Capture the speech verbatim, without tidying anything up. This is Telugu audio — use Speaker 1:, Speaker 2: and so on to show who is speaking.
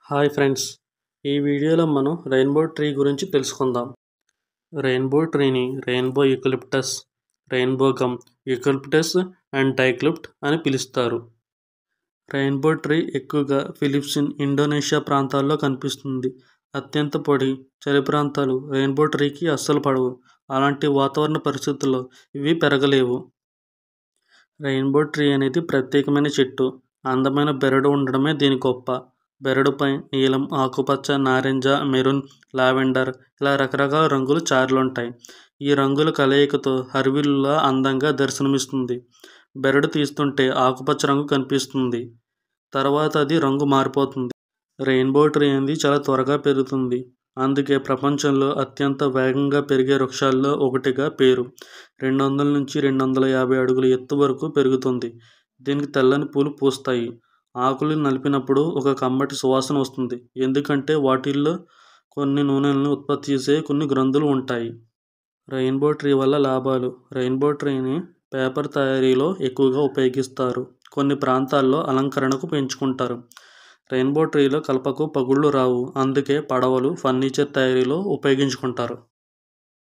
Speaker 1: హాయ్ ఫ్రెండ్స్, ఈ వీడియోలో మనం రెయిన్బో ట్రీ గురించి తెలుసుకుందాం. రెయిన్బో ట్రీని rainbow eucalyptus, rainbow gum, eucalyptus and డైక్లిప్ట్ అని పిలుస్తారు. రెయిన్బో ట్రీ ఎక్కువగా ఫిలిప్పీన్స్, ఇండోనేషియా ప్రాంతాల్లో కనిపిస్తుంది. అత్యంత పొడి, చలి ప్రాంతాలు రెయిన్బో ట్రీకి అస్సలు పడవు. అలాంటి వాతావరణ పరిస్థితుల్లో ఇవి పెరగలేవు. రెయిన్బో ట్రీ అనేది ప్రత్యేకమైన చెట్టు. అందమైన బెరడు ఉండడమే దీని గొప్ప. బెరడుపై నీలం, ఆకుపచ్చ, నారింజ, మెరూన్, లావెండర్ ఇలా రకరకాల రంగులు చారలుంటాయి. ఈ రంగుల కలయికతో హరివిల్లులా అందంగా దర్శనమిస్తుంది. బెరడు తీస్తుంటే ఆకుపచ్చ రంగు కనిపిస్తుంది. తర్వాత అది రంగు మారిపోతుంది. రెయిన్బో ట్రీ అనేది చాలా త్వరగా పెరుగుతుంది. అందుకే ప్రపంచంలో అత్యంత వేగంగా పెరిగే వృక్షాల్లో ఒకటిగా పేరు. రెండు వందల నుంచి రెండు వందల యాభై అడుగుల ఎత్తు వరకు పెరుగుతుంది. దీనికి తెల్లని పూలు పూస్తాయి. ఆకులు నలిపినప్పుడు ఒక కమ్మటి సువాసన వస్తుంది. ఎందుకంటే వాటిల్లో కొన్ని నూనెలను ఉత్పత్తి చేసే కొన్ని గ్రంథులు ఉంటాయి. రెయిన్బో ట్రీ వల్ల లాభాలు. రెయిన్బో ట్రీని పేపర్ తయారీలో ఎక్కువగా ఉపయోగిస్తారు. కొన్ని ప్రాంతాల్లో అలంకరణకు పెంచుకుంటారు. రెయిన్బో ట్రీలో కలపకు పగుళ్ళు రావు. అందుకే పడవలు, ఫర్నిచర్ తయారీలో ఉపయోగించుకుంటారు.